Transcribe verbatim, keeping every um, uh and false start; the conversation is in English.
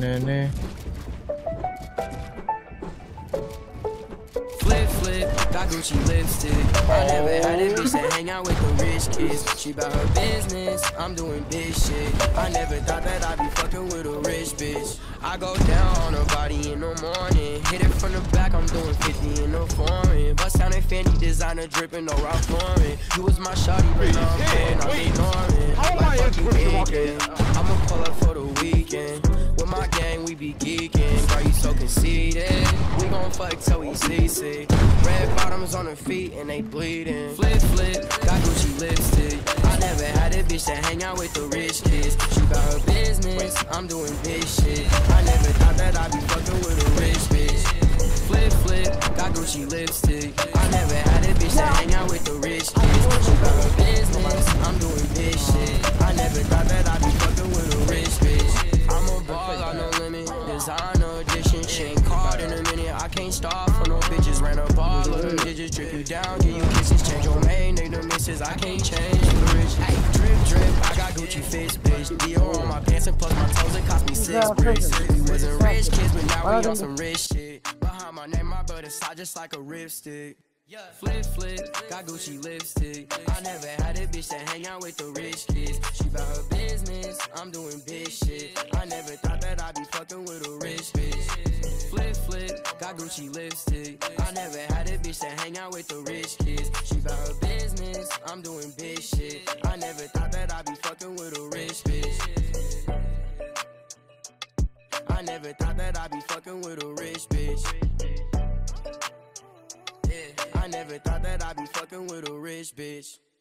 Nene. Flip, flip, got Gucci lipstick. I never had a bitch that hang out with the rich kids. She bout her business, I'm doing big shit. I never thought that I'd be fucking with a rich bitch. I go down on her body in the morning. Hit it from the back, I'm doing fifty in the foreign. Bust down in Fendi, designer dripping, no Ralph Lauren. You was my shawty, but now I'm paying, I'm ignoring. Like fucking weekend, I'ma pull up for the weekend. With my gang, we be geeking. Girl, you so conceited. We gon' fuck till we see sick. Red bottoms on her feet and they bleeding. Flip, flip, got Gucci lipstick. I never had a bitch that hang out with the rich kids. She bout her business, I'm doing big shit. I never thought that I'd be fucking with a rich bitch. Flip, flip, got Gucci lipstick. I never had a bitch that hang out with the rich kids. She bout her business, I'm doing big shit. I never thought that I'd be fucking with a rich bitch. I'm a ball, got no limit. Designer edition, she ain't caught in a minute. I can't stop for no bitches. Ran up all of them digits, drip you down, give you kisses, change your main nigga misses. I can't change the rich. Ay, drip, drip, I got Gucci fits, bitch. Dior on my pants and plus my toes, it cost me six bricks. We wasn't rich kids, but now we on some rich shit. Behind my name, my brother side just like a ripstick. Flip, flip, got Gucci lipstick. I never had a bitch that hang out with the rich kids. She bout her business, I'm doing big shit. I never thought that I'd be fucking with a rich bitch. Flip, flip, got Gucci lipstick. I never had a bitch that hang out with the rich kids. She bout her business, I'm doing big shit. I never thought that I'd be fucking with a rich bitch. I never thought that I'd be fucking with a rich bitch. I never thought that I'd be fucking with a rich bitch.